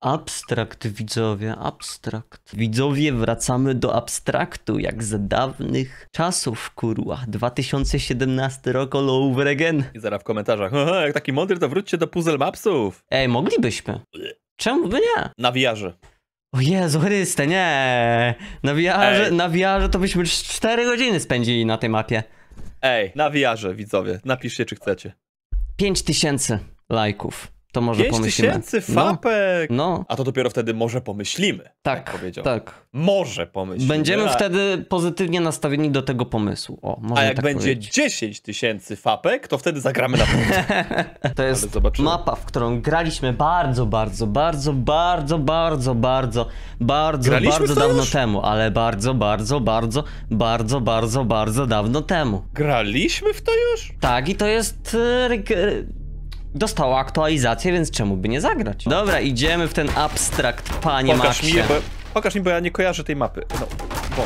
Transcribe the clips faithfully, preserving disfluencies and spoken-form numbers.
Abstrakt, widzowie, abstrakt. Widzowie, wracamy do abstraktu, jak za dawnych czasów, kurwa. dwa tysiące siedemnasty rok all over again. I zaraz w komentarzach, jak taki mądry, to wróćcie do puzzle mapsów. Ej, moglibyśmy. Czemu by nie? Na V R-ze. O Jezu Chryste, nie. Na V R-ze, Ej. na V R-ze to byśmy cztery godziny spędzili na tej mapie. Ej, na V R-ze, widzowie. Napiszcie, czy chcecie. pięć tysięcy lajków. To może pięć pomyślimy. tysięcy fapek! No, no. A to dopiero wtedy może pomyślimy. Tak, jak powiedział. tak. Może pomyślimy. Będziemy a... wtedy pozytywnie nastawieni do tego pomysłu. O, A można jak tak będzie powiedzieć. dziesięć tysięcy fapek, to wtedy zagramy na pewno. To jest zobaczymy. mapa, w którą graliśmy bardzo, bardzo, bardzo, bardzo, bardzo, bardzo, bardzo, Graliśmy bardzo w to dawno już? temu. Ale bardzo, bardzo, bardzo, bardzo, bardzo, bardzo dawno temu. Graliśmy w to już? Tak, i to jest... e, reg- e, Dostała aktualizację, więc czemu by nie zagrać? Dobra, idziemy w ten abstrakt, panie Pokaż mi, Maxie. bo, pokaż mi, bo ja nie kojarzę tej mapy. No, bo.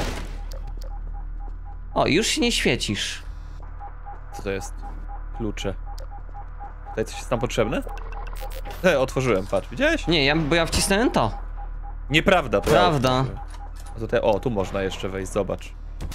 O, już się nie świecisz. Co to jest? Klucze. Tutaj coś jest tam potrzebne? E, otworzyłem, patrz, widziałeś? Nie, ja, bo ja wcisnąłem to. Nieprawda, to Prawda. Ja otworzyłem. A tutaj, o, tu można jeszcze wejść, zobacz.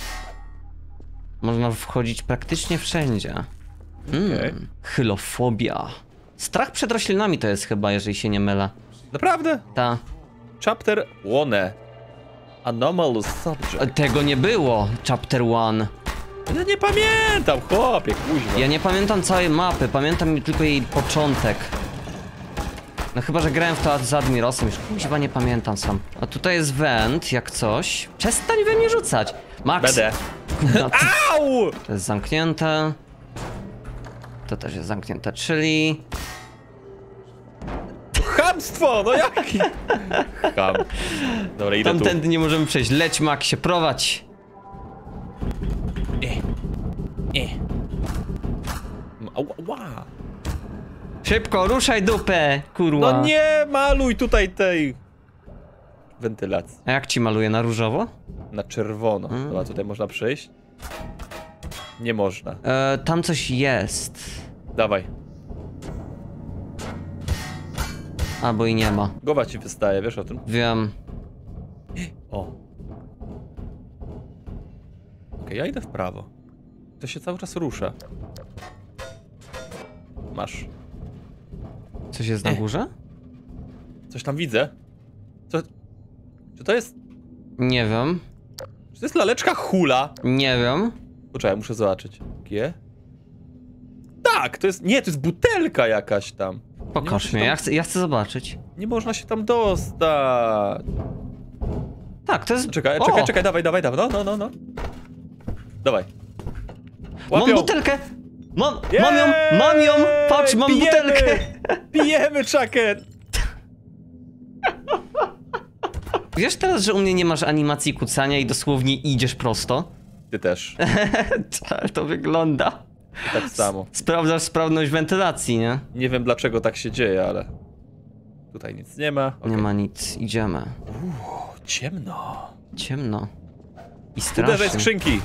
Można wchodzić praktycznie wszędzie. Mm, Okej. Chylofobia. Strach przed roślinami to jest chyba, jeżeli się nie mylę. Naprawdę? Ta. Chapter one. Anomalous subject. Tego nie było, chapter one. Ja nie pamiętam, chłopie, kuźwa. Ja nie pamiętam całej mapy, pamiętam tylko jej początek. No chyba, że grałem w to z Admirosem, już kuźwa nie pamiętam sam. A tutaj jest węd, jak coś. Przestań we mnie rzucać. Max! Będę. No, to, Au! to jest zamknięte. To też jest zamknięte, czyli... Chamstwo, no jaki? Cham. Dobra, idę tu. Tamtędy nie możemy przejść. Leć, Maxie, prowadź. Nie. Nie. Ła. Szybko, ruszaj dupę, kurwa. No nie maluj tutaj tej wentylacji. A jak ci maluję, na różowo? Na czerwono. Mm. Dobra, tutaj można przejść? Nie można. E, tam coś jest. Dawaj. Albo i nie ma. Głowa ci wystaje, wiesz o tym? Wiem. O. Okej, ja idę w prawo. To się cały czas rusza. Masz. Coś jest na Nie. górze? Coś tam widzę. Co? Czy to jest... Nie wiem. Czy to jest laleczka hula? Nie wiem. Poczekaj, muszę zobaczyć. G? Tak, to jest... Nie, to jest butelka jakaś tam. Nie Pokaż można się mnie, tam- ja chcę, ja chcę zobaczyć. Nie można się tam dostać. Tak, to jest... Czekaj, O! czekaj, czekaj, dawaj, dawaj, dawaj, no, no, no, no. Dawaj. Mam Łapią. butelkę! Mam, mam ją, mam ją! Patrz, mam Pijemy! butelkę! Pijemy, Chucken! Wiesz teraz, że u mnie nie masz animacji kucania i dosłownie idziesz prosto? Ty też. Tak to wygląda. Tak samo. Sprawdzasz sprawność wentylacji, nie? Nie wiem dlaczego tak się dzieje, ale... Tutaj nic nie ma. Nie Okej. ma nic, idziemy. O, ciemno. Ciemno. I Uderzaj strasznie. skrzynki.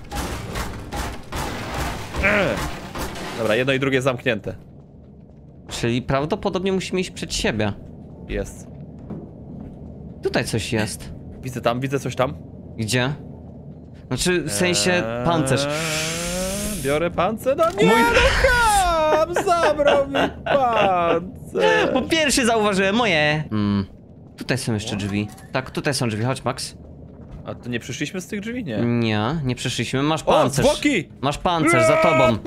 Ech. Dobra, jedno i drugie zamknięte. Czyli prawdopodobnie musimy iść przed siebie. Jest. Tutaj coś jest. Widzę tam, widzę coś tam. Gdzie? Znaczy, w sensie Eee, pancerz. Biorę pancerz? No nie, Mój- no kam! Zabrał mi pancerz! Bo pierwszy zauważyłem moje. Mm. Tutaj są jeszcze drzwi. Tak, tutaj są drzwi, chodź Max. A to nie przyszliśmy z tych drzwi? Nie. Nie, nie przyszliśmy. Masz O, pancerz. zwłoki! Masz pancerz za tobą.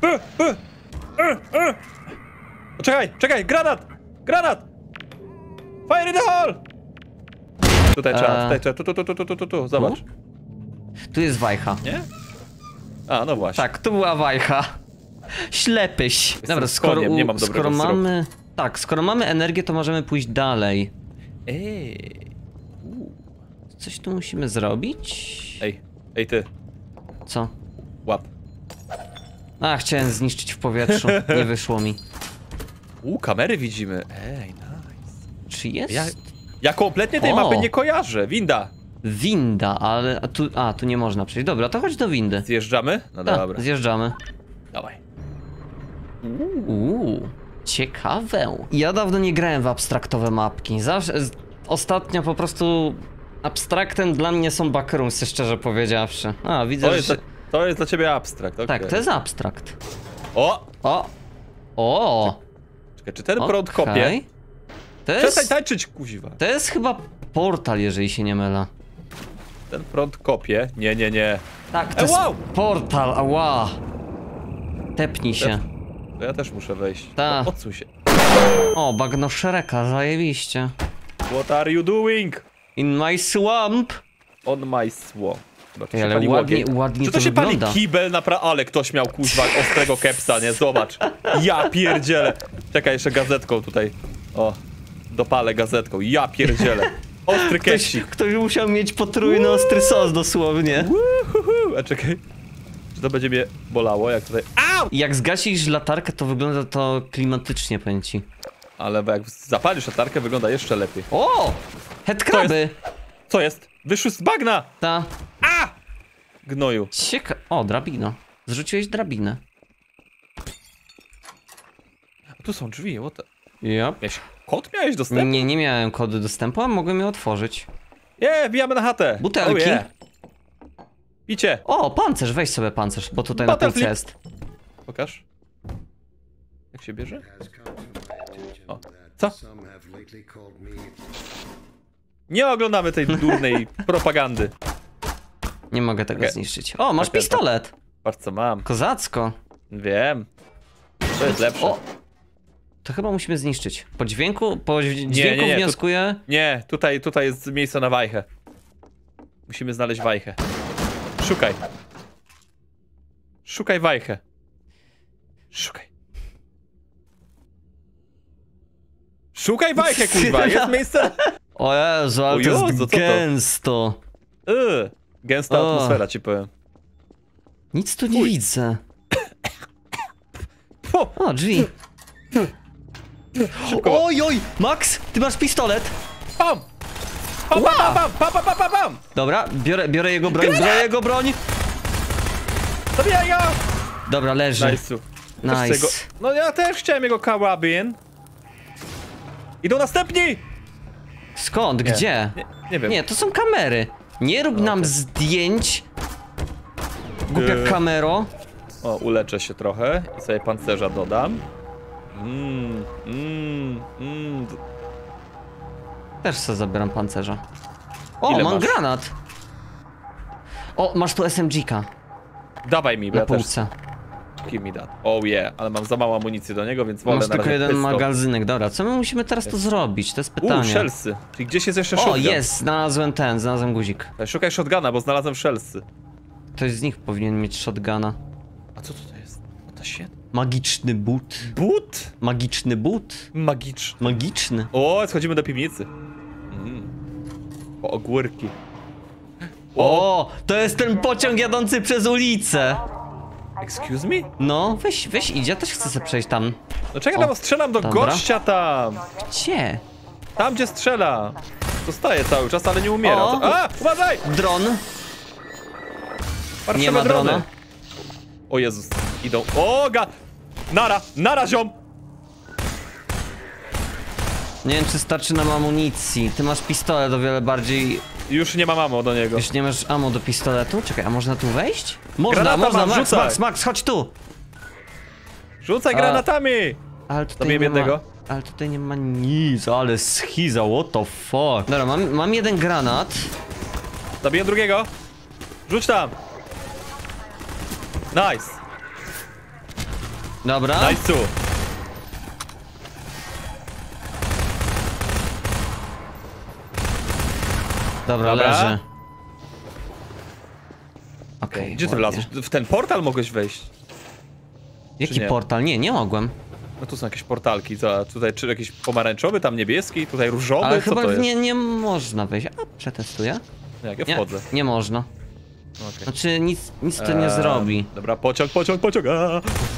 Czekaj, czekaj, granat! Granat! Fire in the hole! Tutaj trzeba, Eee. tutaj trzeba, tu, tu, tu, tu, tu, tu, tu, zobacz. Tu jest wajcha. Nie? A, no właśnie. Tak, tu była wajcha. Ślepyś. Dobra, z skoro, koniem, nie mam u, dobrego skoro wzroku. mamy... Tak, skoro mamy energię, to możemy pójść dalej. Ej. Coś tu musimy zrobić? Ej, ej ty, Co? łap. A, chciałem zniszczyć w powietrzu. Nie wyszło mi. U, kamery widzimy. Ej, nice. Czy jest? Ja, ja kompletnie tej O. mapy nie kojarzę. Winda. Winda, ale a tu, a, tu nie można przejść. Dobra, to chodź do windy. Zjeżdżamy? No Tak, dobra. zjeżdżamy. Dawaj. Uuu. Ciekawe. Ja dawno nie grałem w abstraktowe mapki. Zawsze... Ostatnio po prostu... Abstraktem dla mnie są backroomsy, szczerze powiedziawszy. A, widzę, To jest, że... dla, to jest dla ciebie abstrakt, okej. Tak, to jest abstrakt. O! O! O! Czekaj, czy ten prąd kopie? Okej. To Przestań jest... tańczyć, kuziwa. To jest chyba portal, jeżeli się nie mylę. Ten prąd kopie. Nie, nie, nie. Tak, to E, jest wow! portal, ała! Tepnij się. To ja też muszę wejść. Ta. No, odsuń się. O, bagno Shreka, zajebiście. What are you doing? In my swamp! On my swamp. Chyba tu Ej, się ale pali ładnie, łogień. ładnie Czy to to się wygląda. pali kibel napra... Ale ktoś miał kuźwa ostrego kepsa, nie? Zobacz. Ja pierdzielę. Czekaj, jeszcze gazetką tutaj. O. Dopalę gazetką. Ja pierdzielę. Ostry Ktoś, kepsik. ktoś musiał mieć potrójny ostry sos dosłownie. Uhuhu. A czekaj. Czy to będzie mnie bolało, jak tutaj... Au! Jak zgasisz latarkę, to wygląda to klimatycznie, powiem ci. Ale jak zapalisz latarkę, wygląda jeszcze lepiej. O! Headcraby! Co jest? Wyszły z bagna! Ta. A! Gnoju. Cieka... O, drabina. Zrzuciłeś drabinę. A tu są drzwi, what the... Yep. Miałeś... Kod miałeś dostęp? Nie, nie miałem kodu dostępu, a mogłem je otworzyć. Nie, wbijamy na chatę. Butelki. Oh, yeah. Picie. O, pancerz, weź sobie pancerz, bo tutaj na Butterflip. półce jest. Pokaż. Jak się bierze? O. Co? Nie oglądamy tej durnej propagandy. Nie mogę tego Okej. zniszczyć. O, masz Okej, to- pistolet! Patrz co mam. Kozacko. Wiem. To jest lepsze. O! To chyba musimy zniszczyć. Po dźwięku, po dźwięku nie, nie, to- wnioskuję... Nie, tutaj, tutaj jest miejsce na wajchę. Musimy znaleźć wajchę. Szukaj. Szukaj wajchę. Szukaj. Szukaj wajchę, kurwa, jest miejsce? O Jezu, ale O to Jezu, jest co to? gęsto. Yy, gęsta O. atmosfera, ci powiem. Nic tu nie Fuj. widzę. Fu, O, drzwi. szybko. Oj, oj! Max, ty masz pistolet. Pam! Pam, pam, pam, pam, pam, pam, pam, pam! Dobra, biorę, biorę jego broń, biorę jego broń. Zabijaj go! Dobra, leży. Nice'u. Też chcę Nice. Go... No ja też chciałem jego karabin. Idą następni! Skąd? Gdzie? Nie, nie wiem. Nie, to są kamery. Nie rób nam okej. zdjęć. Głupia Eee. kamero. O, uleczę się trochę i sobie pancerza dodam. Mmm, mmm, mmm. Też sobie zabieram pancerza. O, Ile mam masz? granat. O, masz tu S M G-ka Dawaj mi, bo na ja też. półce. Give me that. Oh yeah, ale mam za mało amunicji do niego, więc wolę Masz na tylko razie jeden pystol. magazynek. Dobra, co my musimy teraz tu zrobić? To jest Uuu, pytanie. shellsy. Czyli gdzieś jest jeszcze O, shotgun. jest, znalazłem ten, znalazłem guzik. Szukaj shotguna, bo znalazłem shellsy. Ktoś z nich powinien mieć shotguna. A co to jest? What the shit? Magiczny but. But? Magiczny but. Magiczny. Magiczny. O, schodzimy do piwnicy. Mm. Po ogórki. O, to jest ten pociąg jadący przez ulicę. Excuse me? No, weź, weź idź, ja też chcę sobie przejść tam. No czekaj, O, tam strzelam do dobra. gościa tam. Gdzie? Tam, gdzie strzela. Zostaje cały czas, ale nie umiera. O. A, uważaj! Dron? Parszywe Nie ma drony. drona. O Jezus, idą. O, ga... Nara, nara, ziom! Nie wiem, czy starczy nam amunicji. Ty masz pistolet o wiele bardziej... Już nie ma mamo do niego. Już nie masz ammo do pistoletu? Czekaj, a można tu wejść? Można, Granata można, mam, Max, rzucaj. Max, Max, chodź tu! Rzucaj A. granatami! Ale tutaj Zabiję nie ma... jednego. Ale tutaj nie ma nic, ale schiza, what the fuck. Dobra, mam, mam jeden granat. Zabiję drugiego. Rzuć tam. Nice. Dobra. Nice tu. Dobra, Dobra. leży. Okej, Gdzie ty ładnie. wlazłeś? W ten portal mogłeś wejść. Jaki nie? portal? Nie, nie mogłem. No tu są jakieś portalki, co? Tutaj czy jakiś pomarańczowy, tam niebieski, tutaj różowy, Ale co chyba to jest? nie, nie można wejść. A, przetestuję. Jak ja Nie, wchodzę. nie można. Okay. Znaczy, nic, nic to nie Eee, zrobi. Dobra, pociąg, pociąg, pociąg. A!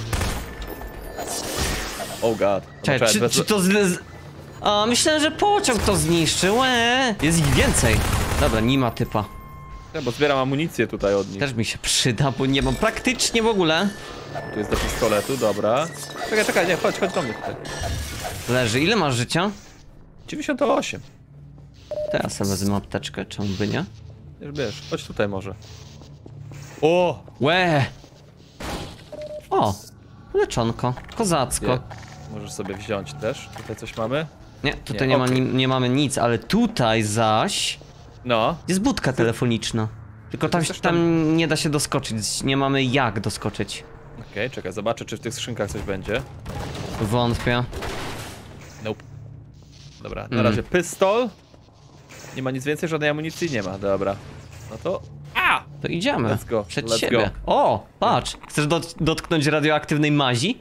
Oh god. Czekaj, Dobra, czy, wezmę- czy to z... z- A, myślałem, że pociąg to zniszczył, eee. Jest ich więcej. Dobra, nie ma typa. Ja, bo zbieram amunicję tutaj od nich. Też mi się przyda, bo nie mam praktycznie w ogóle. Tu jest do pistoletu, dobra. Czekaj, czekaj, nie, chodź, chodź do mnie tutaj. Leży. Ile masz życia? dziewięćdziesiąt osiem. Teraz sobie wezmę apteczkę, czemu by nie? Wiesz, wiesz, chodź tutaj może. O! Łe! O! Leczonko. Kozacko. Nie. Możesz sobie wziąć też. Tutaj coś mamy? Nie, tutaj Nie, nie, okej. ma, ni nie mamy nic, ale tutaj zaś No. jest budka telefoniczna. Tylko tam, Coś tam tam- nie da się doskoczyć, nie mamy jak doskoczyć. Okej, okay, czekaj, zobaczę, czy w tych skrzynkach coś będzie. Wątpię. Nope. Dobra, na Mm. razie pistol. Nie ma nic więcej, żadnej amunicji nie ma, dobra. No to... A! To idziemy. Let's go, Przed let's siebie. O, patrz. Chcesz dot dotknąć radioaktywnej mazi?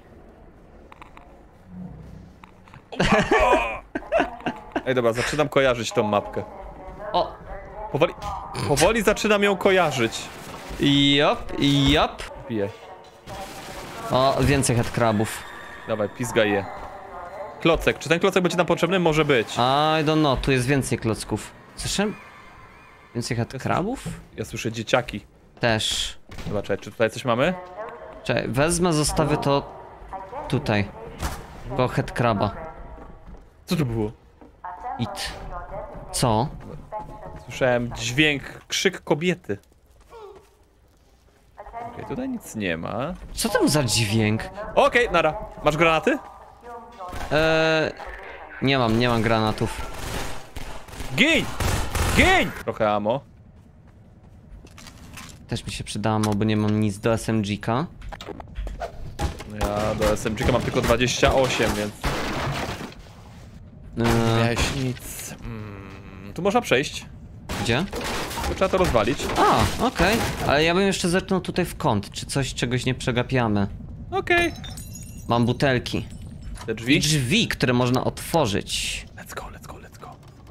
Ej, dobra, zaczynam kojarzyć tą mapkę. O! Powoli... Powoli zaczynam ją kojarzyć. Jop, jop. Piję. O, więcej headcrabów. Dawaj, pizgaj je. Klocek, czy ten klocek będzie nam potrzebny? Może być. I don't know, tu jest więcej klocków. Słyszę? Więcej headcrabów? Ja słyszę dzieciaki. Też. Zobaczaj, czy tutaj coś mamy? Czekaj, wezmę, zostawię to tutaj. Koło headcraba. Co to było? It. Co? Słyszałem dźwięk, krzyk kobiety. Okej, okay, tutaj nic nie ma. Co tam za dźwięk? Okej, okay, nara. Masz granaty? Eee, nie mam, nie mam granatów. Gin! Gin! Trochę ammo. Też mi się przydało, bo nie mam nic do S M G-ka. Ja do S M G-ka mam tylko dwadzieścia osiem, więc... Eee, Miałeś nic. Mm, tu można przejść. gdzie? Tu trzeba to rozwalić. A, okej. Okay. Ale ja bym jeszcze zerknął tutaj w kąt, czy coś, czegoś nie przegapiamy. Okej. Okay. Mam butelki. Te drzwi? Drzwi, które można otworzyć. Let's go, let's go, let's go.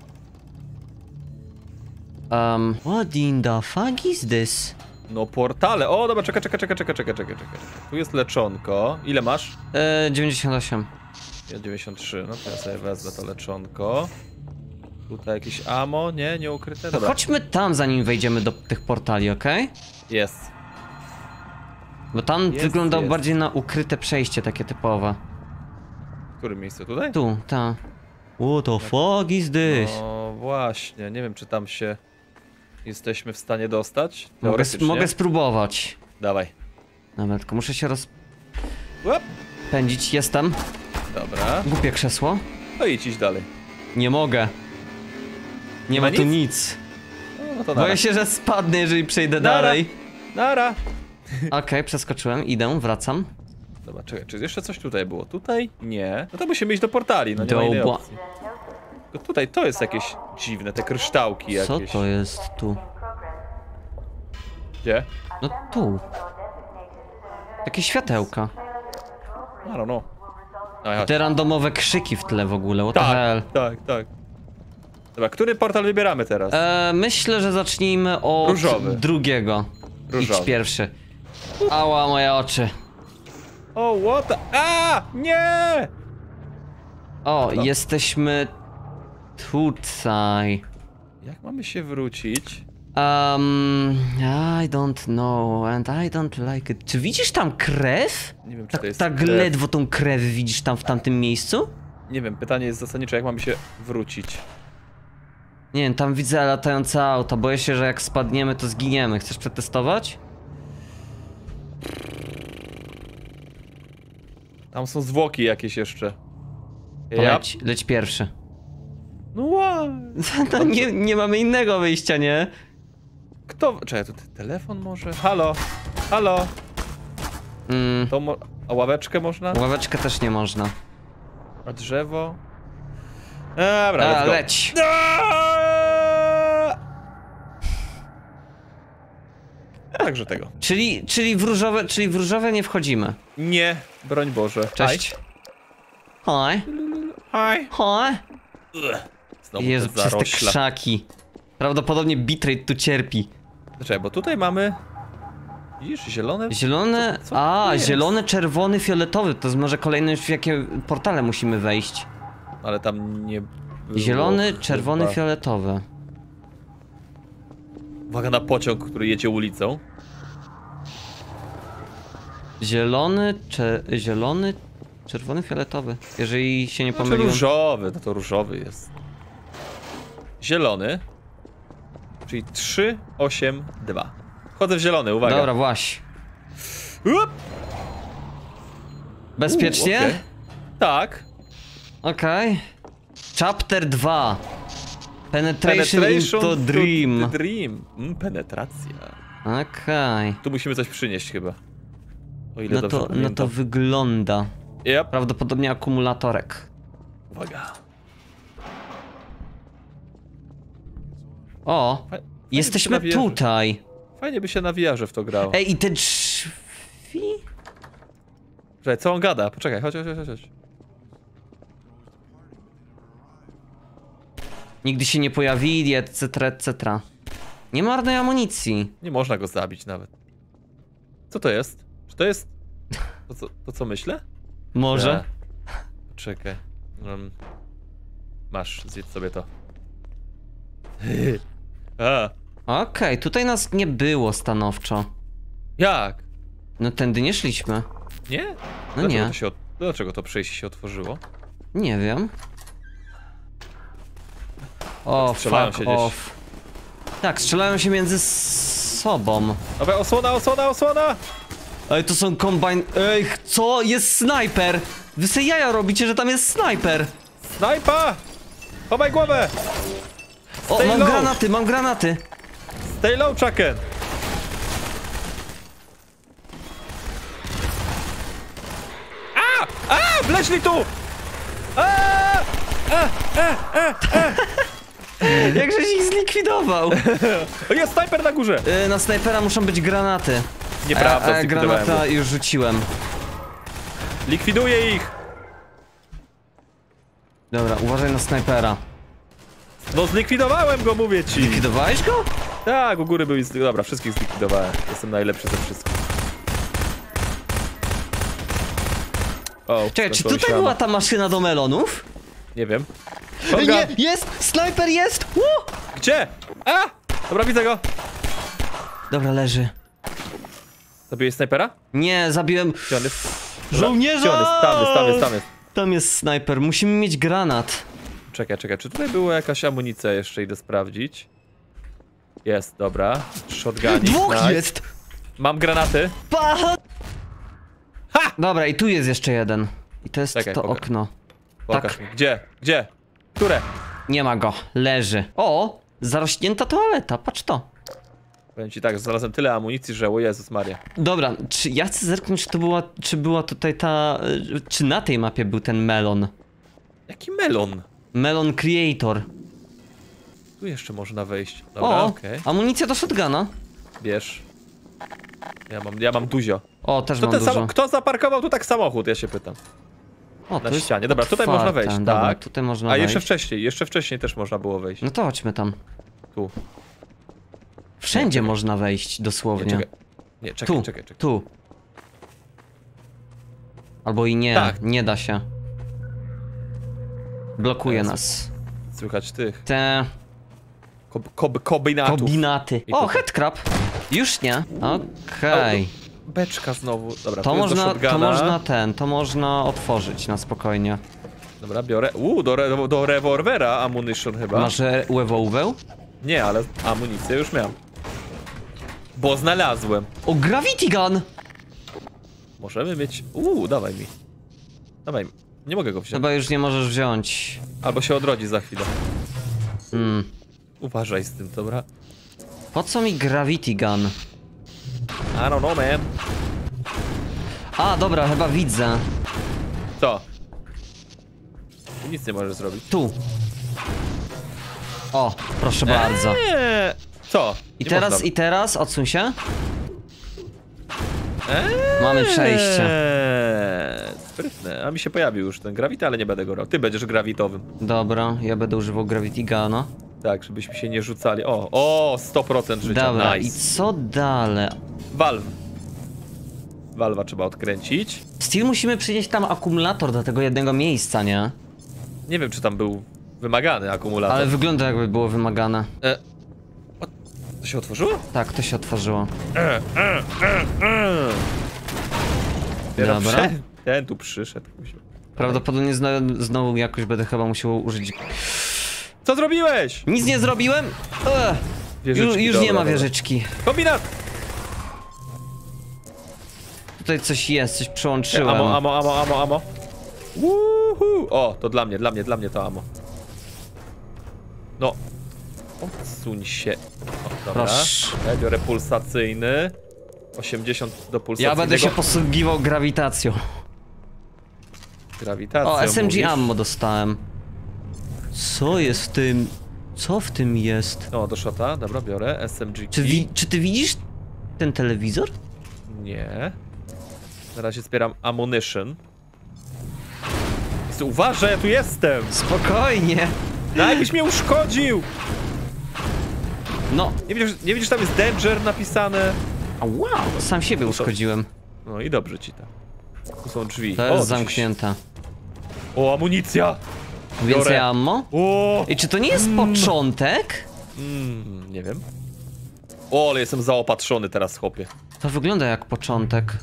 Um, what in the fuck is this? No portale. O, dobra, czekaj, czekaj, czekaj, czekaj, czekaj, czekaj, czekaj. Tu jest leczonko. Ile masz? Eee, dziewięćdziesiąt osiem. Ja dziewięćdziesiąt trzy, no to ja sobie wezmę to leczonko. Tutaj jakieś ammo, nie, nie ukryte. To Dobra. chodźmy tam, zanim wejdziemy do tych portali, okej? Okay? Jest. Bo tam Jest, wyglądał jest. bardziej na ukryte przejście, takie typowe. W którym miejscu? Tutaj? Tu, ta. What the fuck is this? No właśnie, nie wiem czy tam się jesteśmy w stanie dostać. Mogę, sp Teoretycznie. mogę spróbować. Dawaj. Dobra, tylko muszę się Łap. rozpędzić. Jestem. Dobra. Głupie krzesło. No idź, idź dalej. Nie mogę. Nie ma ma tu nic? nic. No, no to nara. Boję się, że spadnę, jeżeli przejdę Nara. dalej. Nara. Okej, przeskoczyłem, idę, wracam. Dobra, czekaj, czy jeszcze coś tutaj było? Tutaj? Nie. No to musimy iść do portali, no nie ma innej Dobra. opcji. To tutaj to jest jakieś dziwne, te kryształki Co jakieś. to jest tu? Gdzie? No tu. Takie światełka. I don't know. No, chodź. Te randomowe krzyki w tle w ogóle, what the hell. Tak, tak, tak. Dobra, który portal wybieramy teraz? E, myślę, że zacznijmy od Różowy. drugiego. Różowy. Idź pierwszy. Ała, moje oczy. O, what the... A! Nie! O, No. jesteśmy tutaj. Jak mamy się wrócić? Um, I don't know and I don't like it. Czy widzisz tam krew? Nie wiem, czy Tak, to jest tak krew. ledwo tą krew widzisz tam w tamtym miejscu? Nie wiem, pytanie jest zasadnicze, jak mamy się wrócić? Nie wiem, tam widzę latające auta. Boję się, że jak spadniemy, to zginiemy. Chcesz przetestować? Tam są zwłoki jakieś jeszcze. To Ja... leć, leć pierwszy. No wow. No nie, nie mamy innego wyjścia, nie? Kto... Czekaj, to te- telefon może? Halo? Halo? Mm, To mo... A ławeczkę można? ławeczkę też nie można. A drzewo? Dobra, A, let's go. leć! Aaaa! Także tego. Czyli, czyli w różowe, czyli w różowe nie wchodzimy. Nie, broń Boże. Cześć. Hi. Hi. Hi. Znowu Jezu, te przez te zarośla. krzaki. Prawdopodobnie bitrate tu cierpi. Czekaj, bo tutaj mamy... Widzisz, zielone? Zielone... Co- co to A, jest? zielony, czerwony, fioletowy. To jest może kolejne już w jakie portale musimy wejść. Ale tam nie było Zielony, chyba. czerwony, fioletowy. Uwaga na pociąg, który jedzie ulicą. Zielony, cze... zielony, czerwony, fioletowy. Jeżeli się nie Znaczy pomyliłem. różowy, no to różowy jest. Zielony. Czyli trzy, osiem, dwa. Wchodzę w zielony, uwaga. Dobra, właśnie. Up! Bezpiecznie? U, okay. Tak. Okej. Okay. Chapter dwa. Penetration, Penetration into dream. To the dream. Mm, penetracja. Okej. Okay. Tu musimy coś przynieść chyba. O ile No dobrze to, pamiętam. no to wygląda. Yep. Prawdopodobnie akumulatorek. Uwaga. O! Fajnie Jesteśmy by się na tutaj. Fajnie by się na V R-ze w to grało. Ej, i te drzwi? Czekaj, co on gada? Poczekaj, chodź, chodź, chodź, chodź. Nigdy się nie pojawili, et cetera, et cetera. Nie marnej amunicji. Nie można go zabić nawet. Co to jest? Czy to jest... To co, to, co myślę? Może? Nie. Poczekaj. Um, masz, zjedz sobie to. A, Okej, okay, tutaj nas nie było stanowczo. jak? No tędy nie szliśmy. Nie? No Dlaczego nie. To się od... Dlaczego to przejście się otworzyło? Nie wiem. O, Strzelają fuck się gdzieś. off. Tak, strzelają się między s- sobą. Dobra, osłona, osłona, osłona! Ej, to są kombajn... Ej, co? Jest snajper! Wy se jaja robicie, że tam jest snajper! Snajpa! Chowaj głowę! O, Stay mam low. granaty, mam granaty! Stay low, Chucken! A! A! Wleźli tu! A! A! A! A! A! Jakżeś ich zlikwidował! O, jest snajper na górze! Yy, na snajpera muszą być granaty. Nieprawda, a, a zlikwidowałem granata go. już rzuciłem. Likwiduję ich! Dobra, uważaj na snajpera. No zlikwidowałem go, mówię ci! Likwidowałeś go? Tak, u góry był i... Dobra, wszystkich zlikwidowałem. Jestem najlepszy ze wszystkich. O, Czekaj, czy skończyło tutaj się była ammo. ta maszyna do melonów? Nie wiem. Ej, Shotgun. nie, jest! Snajper jest! Ło! Gdzie? A! Dobra, widzę go. Dobra, leży. Zabiłeś snajpera? Nie, zabiłem... Gdzie on jest? Dobra, Żołnierza! Gdzie on jest? Tam jest, tam jest, tam jest. Tam jest snajper, musimy mieć granat. Czekaj, czekaj, czy tutaj była jakaś amunicja jeszcze? Idę sprawdzić. Jest, dobra. Shotgunik. Dwóch nice. jest! Mam granaty. Pa! Ha! Dobra, i tu jest jeszcze jeden. I to jest Czekaj, to poka- okno. Pokaż Tak. mi. Gdzie? Gdzie? Które? Nie ma go, leży. O! Zarośnięta toaleta, patrz to. Powiem ci tak, znalazłem tyle amunicji, że o Jezus Maria. Dobra, czy ja chcę zerknąć, czy to była, czy była tutaj ta... y, Czy na tej mapie był ten melon? Jaki melon? Melon Creator. Tu jeszcze można wejść. Dobra, O! okej. Amunicja do shotguna. Bierz. Ja mam, ja mam duzio. O, też Kto, mam ten dużo. sam, kto zaparkował tu tak samochód, ja się pytam. O, Na to jest ścianie. Dobra, tutaj można otwarte. wejść, Dobra, tak. tutaj można A wejść. jeszcze wcześniej, jeszcze wcześniej też można było wejść. No to chodźmy tam. Tu. Wszędzie Nie, można wejść, Nie, dosłownie. czekaj. Nie, czekaj, Tu, czekaj, czekaj. tu. Albo i nie, Tak. nie da się. Blokuje Jezu. nas. Słychać tych Te kob, kob, kombinatów. kombinaty. I O, tu. headcrab! Już nie. Okej. Beczka znowu. Dobra, To tu jest do można, shotguna. to można ten, to można otworzyć na spokojnie. Dobra, biorę. Uuu, do, re, do rewolwera ammunition chyba. Masz łewołweł? Nie, ale amunicję już miałem. Bo znalazłem. O, Gravity Gun! Możemy mieć... Uuu, dawaj mi. Dawaj mi. Nie mogę go wziąć. Chyba już nie możesz wziąć. Albo się odrodzi za chwilę. Hmm. Uważaj z tym, dobra? Po co mi Gravity Gun? I don't know, man. A, dobra, chyba widzę. Co? Ty nic nie możesz zrobić. Tu. O, proszę bardzo. Eee, co? I Nie teraz, można. i teraz, odsuń się. Eee, Mamy przejście. Sprytne. A mi się pojawił już ten grawity, ale nie będę go robił. Ty będziesz grawitowym. Dobra, ja będę używał Gravity Guna. Tak, żebyśmy się nie rzucali. O, o, sto procent życia. Dobra, nice. i co dalej? Valve. Valve'a trzeba odkręcić. Steel, musimy przynieść tam akumulator do tego jednego miejsca, nie? Nie wiem, czy tam był wymagany akumulator. Ale wygląda jakby było wymagane. E, o, To się otworzyło? Tak, to się otworzyło. E, e, e, e. Dobra. Ten, ten tu przyszedł. Kuźwa. Prawdopodobnie znowu, znowu jakoś będę chyba musiał użyć... Co zrobiłeś? Nic nie zrobiłem? Ech. Ju, Wieżyczki, już dobra, nie ma dobra. wieżyczki. Kombinat! Tutaj coś jest, coś przyłączyłem. Amo, amo, amo, amo, amo. Uhu. O, to dla mnie, dla mnie, dla mnie to amo. No. Odsuń się. O, dobra. Proszę. Ja biorę pulsacyjny. osiemdziesiąt do pulsacyjnego. Ja będę się posługiwał grawitacją. Grawitacją, O, S M G mówisz? ammo dostałem. Co jest w tym? Co w tym jest? No, do shota, dobra, biorę. S M G. Czy, wi czy ty widzisz ten telewizor? Nie. Na razie zbieram ammunition. Jezu, uważaj, ja tu jestem! Spokojnie. No, jakbyś mnie uszkodził! No. Nie widzisz, nie widzisz, tam jest danger napisane? A wow, sam siebie uszkodziłem. No i dobrze ci tak. Tu są drzwi. To O, jest tu się- zamknięte. O, amunicja! Więcej Biorę. ammo? O! I czy to nie jest początek? Mm, nie wiem. O, ale jestem zaopatrzony teraz, chłopie. To wygląda jak początek.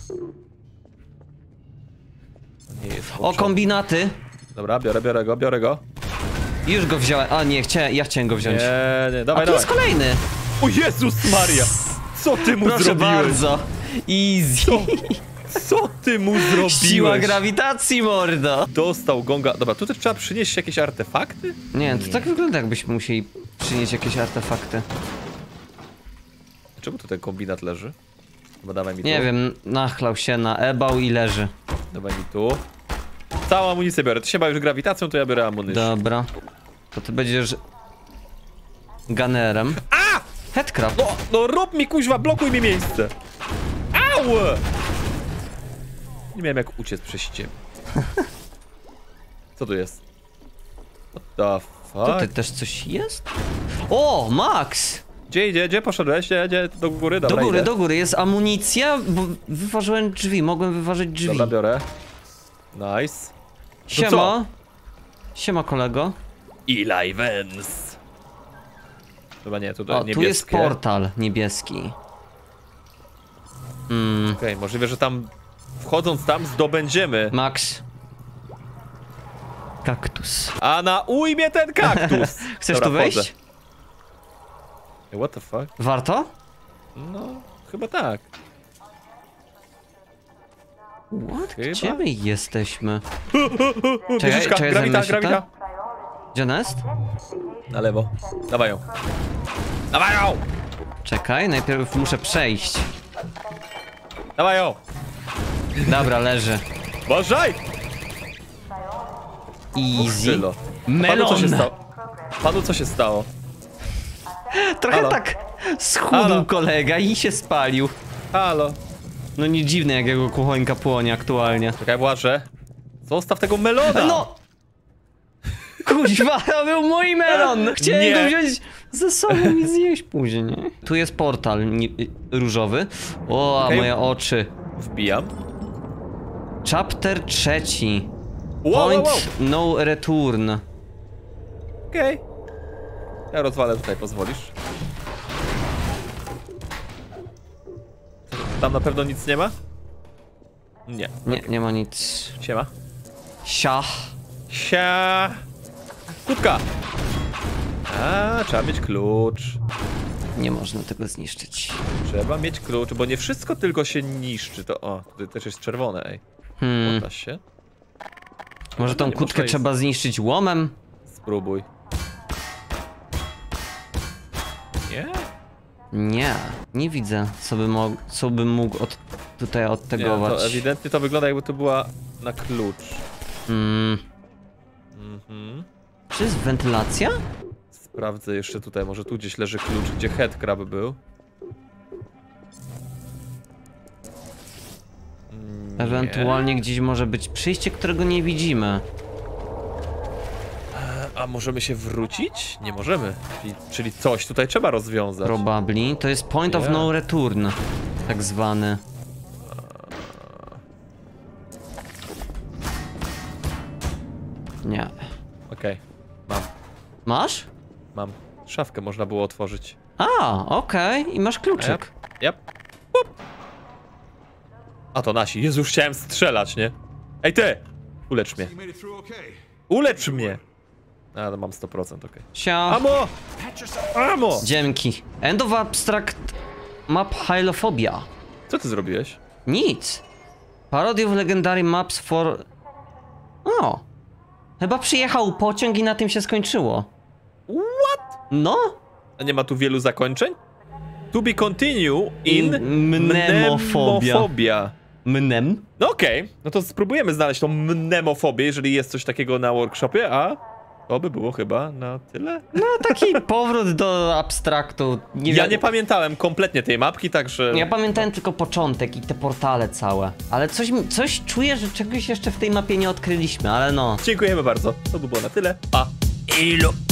Nie jest O, początek. kombinaty. Dobra, biorę, biorę go, biorę go. Już go wziąłem. A nie, chciałem, ja chciałem go wziąć. Nie, nie, A dawaj, tu dawaj. jest kolejny. O Jezus Maria! Co ty mu Proszę zrobiłeś? bardzo. Easy. Co ty mu zrobiłeś? Siła grawitacji, mordo. Dostał gonga. Dobra, tutaj trzeba przynieść jakieś artefakty? Nie, to tak wygląda, jakbyśmy musieli przynieść jakieś artefakty. Czemu tu ten kombinat leży? Chyba dawaj mi tu. Nie wiem, nachlał się na ebał i leży. Dawaj mi tu. Całą amunicję biorę. Ty się bawisz grawitacją, to ja biorę amunicję. Dobra. To ty będziesz... gunnerem. A! Headcrab. No, no rób mi kuźwa, blokuj mi miejsce. Au! Nie miałem jak uciec przez ciebie. Co tu jest? What the fuck? Tutaj też coś jest? O, Max! Gdzie idzie? Gdzie poszedłeś? Gdzie, gdzie? Do góry? Dobra, Do góry, idę. do góry. Jest amunicja, bo wyważyłem drzwi. Mogłem wyważyć drzwi. Dobra, biorę. Nice. Siema. co? Siema, kolego. Eli Vance. Chyba nie, tutaj O, niebieskie. tu jest portal niebieski. Mm, Okej, okay, możliwe, że tam wchodząc tam zdobędziemy. Max. Kaktus. A na ujmie ten kaktus! Chcesz Dobra, tu wejść? wchodzę. Ej, what the fuck? Warto? No, chyba tak. What? Chyba? Gdzie my jesteśmy? Czekaj, Wieżyczka, czekaj, grawita, zajmę się grawita. to. Gdzie ona jest? Na lewo. Dawaj ją. Dawaj ją! Czekaj, najpierw muszę przejść. Dawaj ją! Dobra, leży. Uważaj! Easy. Krzylo. Panu co się Melon! stało? Panu co się stało? Trochę Halo? tak schudł Halo? kolega i się spalił. Halo? No nie dziwne, jak jego kuchońka płonie aktualnie. Czekaj, Błaże. Zostaw tego melona! No! Kuźwa, to był mój melon! Chciałem Nie. go wziąć ze sobą i zjeść później. Tu jest portal ni- różowy. O, Okej. moje oczy. Wbijam. Chapter trzeci. Wow, wow, Point wow. no return. Okej. Okay. Ja rozwalę tutaj, pozwolisz? Tam na pewno nic nie ma? Nie. Nie, nie ma nic. Siema. Sia. Sia. Kubka. A, trzeba mieć klucz. Nie można tego zniszczyć. Trzeba mieć klucz, bo nie wszystko tylko się niszczy. To o, tutaj też jest czerwone, ej. Hmm. Da się? Może tą nie kutkę można jej- trzeba zniszczyć łomem? Spróbuj. Nie? Nie, nie widzę, co by, mo- co bym mógł od tutaj Nie, odtegować. to ewidentnie to wygląda, jakby to była na klucz. Mm. Mhm. Czy jest wentylacja? Sprawdzę jeszcze tutaj, może tu gdzieś leży klucz, gdzie headcrab był. Nie. Ewentualnie gdzieś może być przyjście, którego nie widzimy. A możemy się wrócić? Nie możemy. Czyli, czyli coś tutaj trzeba rozwiązać. Probably. To jest point of Nie. no return. Tak zwany. Nie. Okej, mam, Masz? mam. Szafkę można było otworzyć. A, okej, i masz kluczyk. Yep. Yep. Pup. A to nasi. Jezu, już chciałem strzelać, nie? Ej ty! Ulecz mnie. Ulecz mnie! A, no mam sto procent, okej. Sia. Amo! Amo! Dzięki. End of Abstract Map Hylophobia. Co ty zrobiłeś? Nic. Parody of Legendary Maps for... O. Chyba przyjechał pociąg i na tym się skończyło. What? No. A nie ma tu wielu zakończeń? To be continue in, In mnemofobia. mnemofobia. Mnem. No okej, okay. No to spróbujemy znaleźć tą mnemofobię, jeżeli jest coś takiego na workshopie, a to by było chyba na tyle. No taki powrót do abstraktu. Nie Ja wi- nie pamiętałem kompletnie tej mapki, także... Ja pamiętałem tylko początek i te portale całe. Ale coś, mi- coś czuję, że czegoś jeszcze w tej mapie nie odkryliśmy, ale no. Dziękujemy bardzo, to by było na tyle. Pa! Ilo!